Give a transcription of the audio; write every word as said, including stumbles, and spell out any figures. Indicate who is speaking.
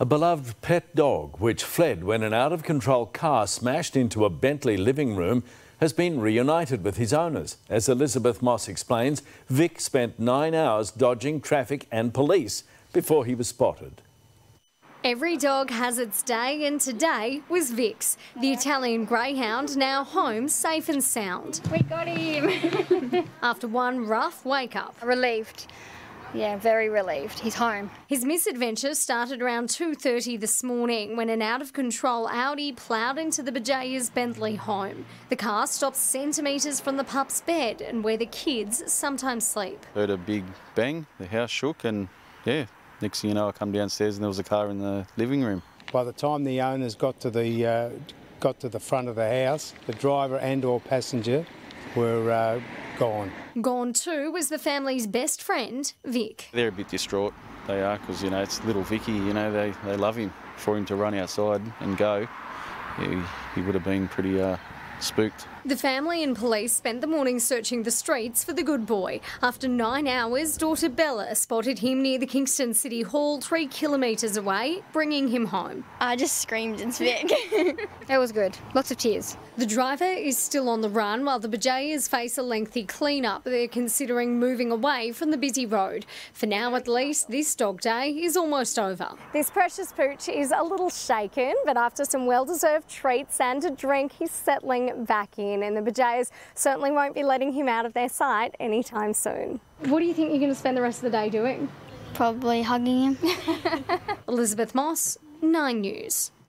Speaker 1: A beloved pet dog, which fled when an out-of-control car smashed into a Bentley living room, has been reunited with his owners. As Elizabeth Moss explains, Vic spent nine hours dodging traffic and police before he was spotted.
Speaker 2: Every dog has its day, and today was Vic's, the Italian greyhound, now home safe and sound.
Speaker 3: We got him!
Speaker 2: After one rough wake-up.
Speaker 3: Relieved. Yeah, very relieved. He's home.
Speaker 2: His misadventure started around two thirty this morning when an out-of-control Audi ploughed into the Bajayas' Bentley home. The car stopped centimetres from the pup's bed and where the kids sometimes sleep.
Speaker 4: Heard a big bang, the house shook, and yeah, next thing you know I come downstairs and there was a car in the living room.
Speaker 5: By the time the owners got to the, uh, got to the front of the house, the driver and or passenger were uh, gone.
Speaker 2: Gone too was the family's best friend, Vic.
Speaker 4: They're a bit distraught, they are, because, you know, it's little Vicky, you know, they, they love him. For him to run outside and go, he, he would have been pretty uh, spooked.
Speaker 2: The family and police spent the morning searching the streets for the good boy. After nine hours, daughter Bella spotted him near the Kingston City Hall, three kilometres away, bringing him home.
Speaker 3: I just screamed, it's Vic. It was good. Lots of tears.
Speaker 2: The driver is still on the run while the Bajayas face a lengthy clean-up. They're considering moving away from the busy road. For now, at least, this dog day is almost over.
Speaker 6: This precious pooch is a little shaken, but after some well-deserved treats and a drink, he's settling back in. And the Bajayas certainly won't be letting him out of their sight anytime soon.
Speaker 2: What do you think you're going to spend the rest of the day doing?
Speaker 3: Probably hugging him.
Speaker 2: Elizabeth Moss, Nine News.